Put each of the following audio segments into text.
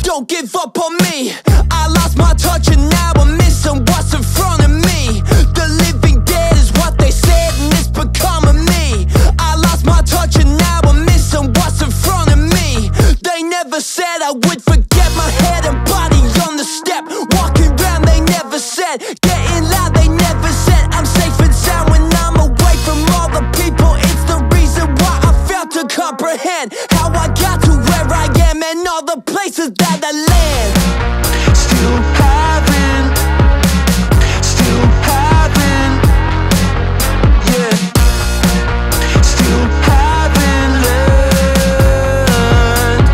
Don't give up on me. I lost my touch and now I'm missing what's in front of me. The living dead is what they said and it's becoming me. I lost my touch and now I'm missing what's in front of me. They never said I would forget my head and body on the step. Walking around they never said, getting loud they never said, I'm safe and sound when I'm away from all the people. It's the reason why I failed to comprehend how I got to where I am and all the places that I land. Still haven't, yeah. Still haven't learned,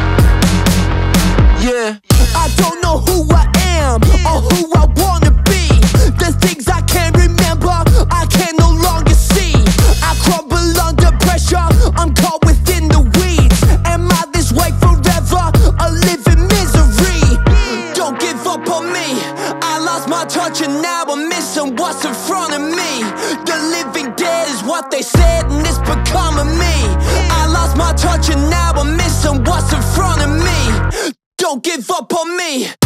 yeah. I don't know who I am or who I wanna be. The things I can't remember, I can no longer see. I crumble under pressure, I'm caught within the weeds. Am I this way forever, a living misery? Don't give up on me. I lost my touch and now I'm missing what's in front of me. The living dead is what they said and it's becoming me. I lost my touch and now I'm missing what's in front of me. Don't give up on me.